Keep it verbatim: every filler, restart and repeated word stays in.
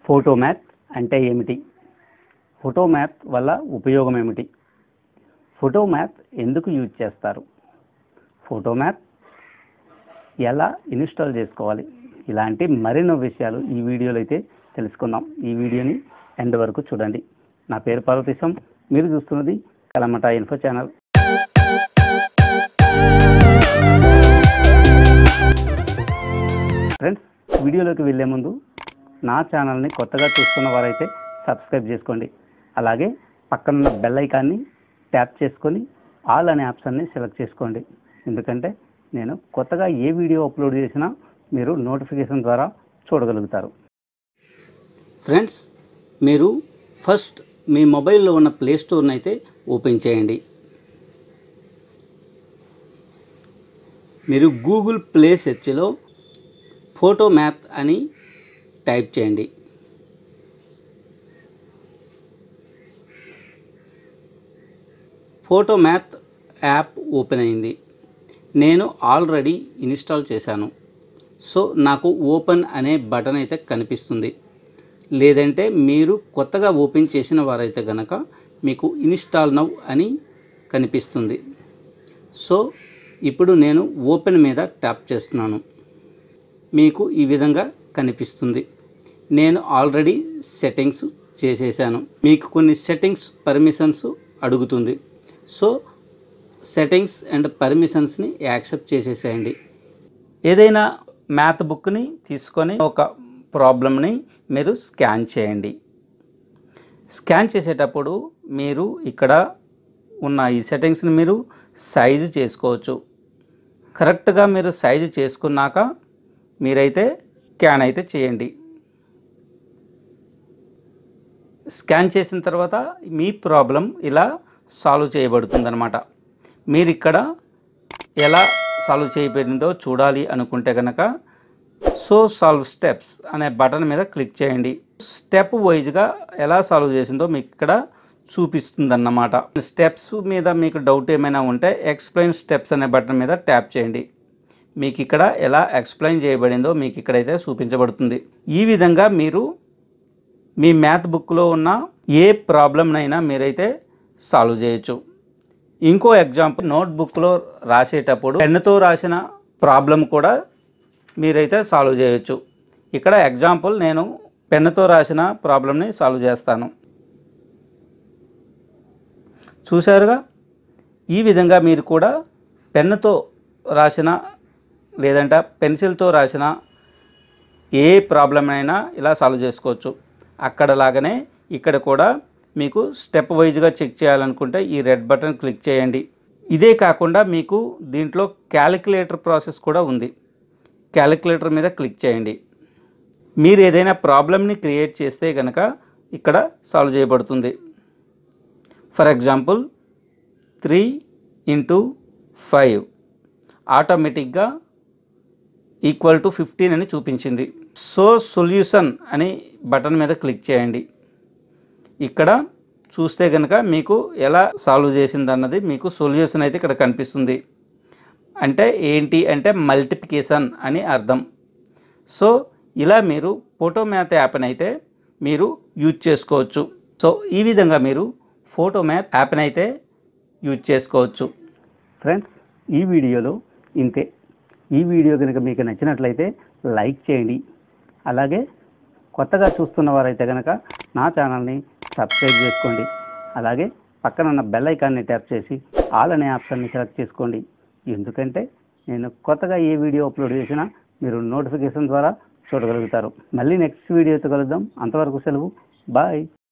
Photo math అంటే ఏమిటి? Photo math వల్ల ఉపయోగం ఏమిటి? ఫోటో మ్యాథ్ ఎందుకు యూజ్ చేస్తారు? ఫోటో మ్యాథ్ ఎలా ఇన్స్టాల్ చేసుకోవాలి? ఇలాంటి మరెన్నో విషయాలు ఈ వీడియోలో అయితే తెలుసుకుందాం. ఈ వీడియోని ఎండ్ వరకు చూడండి. నా పేరు పార్వతీశం, మీరు చూస్తున్నది కలమట ఇన్ఫో ఛానల్. ఫ్రెండ్స్, వీడియోలోకి వెళ్ళే ముందు నా ఛానల్ని కొత్తగా చూస్తున్న వారైతే సబ్స్క్రైబ్ చేసుకోండి. అలాగే పక్కనున్న బెల్ ఐకాన్ని ట్యాప్ చేసుకొని ఆల్ అనే ఆప్షన్ని సెలెక్ట్ చేసుకోండి. ఎందుకంటే నేను కొత్తగా ఏ వీడియో అప్లోడ్ చేసినా మీరు నోటిఫికేషన్ ద్వారా చూడగలుగుతారు. ఫ్రెండ్స్, మీరు ఫస్ట్ మీ మొబైల్లో ఉన్న ప్లే స్టోర్ని అయితే ఓపెన్ చేయండి. మీరు గూగుల్ ప్లే సెర్చ్లో ఫోటో మ్యాథ్ అని టైప్ చేయండి. ఫోటో మ్యాథ్ యాప్ ఓపెన్ అయింది. నేను ఆల్రెడీ ఇన్స్టాల్ చేశాను. సో నాకు ఓపెన్ అనే బటన్ అయితే కనిపిస్తుంది. లేదంటే మీరు కొత్తగా ఓపెన్ చేసిన వారైతే కనుక మీకు ఇన్స్టాల్ నౌ అని కనిపిస్తుంది. సో ఇప్పుడు నేను ఓపెన్ మీద ట్యాప్ చేస్తున్నాను. మీకు ఈ విధంగా కనిపిస్తుంది. నేను ఆల్రెడీ సెట్టింగ్స్ చేసేసాను. మీకు కొన్ని సెట్టింగ్స్ పర్మిషన్స్ అడుగుతుంది. సో సెట్టింగ్స్ అండ్ పర్మిషన్స్ని యాక్సెప్ట్ చేసేసేయండి. ఏదైనా మ్యాథ్ బుక్ని తీసుకొని ఒక ప్రాబ్లమ్ని మీరు స్కాన్ చేయండి. స్కాన్ చేసేటప్పుడు మీరు ఇక్కడ ఉన్న ఈ సెట్టింగ్స్ని మీరు సైజు చేసుకోవచ్చు. కరెక్ట్గా మీరు సైజు చేసుకున్నాక మీరైతే స్కాన్ అయితే చేయండి. స్కాన్ చేసిన తర్వాత మీ ప్రాబ్లం ఇలా సాల్వ్ చేయబడుతుందన్నమాట. మీరు ఇక్కడ ఎలా సాల్వ్ చేయబడిందో చూడాలి అనుకుంటే కనుక సో సాల్వ్ స్టెప్స్ అనే బటన్ మీద క్లిక్ చేయండి. స్టెప్ వైజ్గా ఎలా సాల్వ్ చేసిందో మీకు ఇక్కడ చూపిస్తుందన్నమాట. స్టెప్స్ మీద మీకు డౌట్ ఏమైనా ఉంటే ఎక్స్ప్లెయిన్ స్టెప్స్ అనే బటన్ మీద ట్యాప్ చేయండి. మీకు ఇక్కడ ఎలా ఎక్స్ప్లెయిన్ చేయబడిందో మీకు ఇక్కడైతే చూపించబడుతుంది. ఈ విధంగా మీరు మీ మ్యాథ్ బుక్లో ఉన్న ఏ ప్రాబ్లంనైనా మీరైతే సాల్వ్ చేయొచ్చు. ఇంకో ఎగ్జాంపుల్, నోట్బుక్లో రాసేటప్పుడు పెన్నుతో రాసిన ప్రాబ్లం కూడా మీరైతే సాల్వ్ చేయొచ్చు. ఇక్కడ ఎగ్జాంపుల్ నేను పెన్నుతో రాసిన ప్రాబ్లంని సాల్వ్ చేస్తాను. చూశారుగా, ఈ విధంగా మీరు కూడా పెన్నుతో రాసిన లేదంటే పెన్సిల్తో రాసిన ఏ ప్రాబ్లం అయినా ఇలా సాల్వ్ చేసుకోవచ్చు. అక్కడ లాగానే ఇక్కడ కూడా మీకు స్టెప్ వైజ్గా చెక్ చేయాలనుకుంటే ఈ రెడ్ బటన్ క్లిక్ చేయండి. ఇదే కాకుండా మీకు దీంట్లో క్యాలిక్యులేటర్ ప్రాసెస్ కూడా ఉంది. క్యాలిక్యులేటర్ మీద క్లిక్ చేయండి. మీరు ఏదైనా ప్రాబ్లమ్ని క్రియేట్ చేస్తే కనుక ఇక్కడ సాల్వ్ చేయబడుతుంది. For example, three into five ఆటోమేటిక్గా ఈక్వల్ టు ఫిఫ్టీన్ అని చూపించింది. సో సొల్యూషన్ అని బటన్ మీద క్లిక్ చేయండి. ఇక్కడ చూస్తే కనుక మీకు ఎలా సాల్వ్ చేసింది అన్నది మీకు సొల్యూషన్ అయితే ఇక్కడ కనిపిస్తుంది. అంటే ఏంటి అంటే మల్టిప్లికేషన్ అని అర్థం. సో ఇలా మీరు ఫోటో మ్యాథ్ యాప్ని అయితే మీరు యూజ్ చేసుకోవచ్చు. సో ఈ విధంగా మీరు ఫోటో మ్యాథ్ యాప్ని అయితే యూజ్ చేసుకోవచ్చు. ఫ్రెండ్స్, ఈ వీడియోలో ఇంతే. ఈ వీడియో కనుక మీకు నచ్చినట్లయితే లైక్ చేయండి. అలాగే కొత్తగా చూస్తున్న వారైతే కనుక నా ఛానల్ని సబ్స్క్రైబ్ చేసుకోండి. అలాగే పక్కన ఉన్న బెల్ ఐకాన్ని ట్యాప్ చేసి ఆల్ అనే ఆప్షన్ని సెలెక్ట్ చేసుకోండి. ఎందుకంటే నేను కొత్తగా ఏ వీడియో అప్లోడ్ చేసినా మీరు నోటిఫికేషన్ ద్వారా చూడగలుగుతారు. మళ్ళీ నెక్స్ట్ వీడియోతో కలుద్దాం. అంతవరకు సెలవు. బాయ్.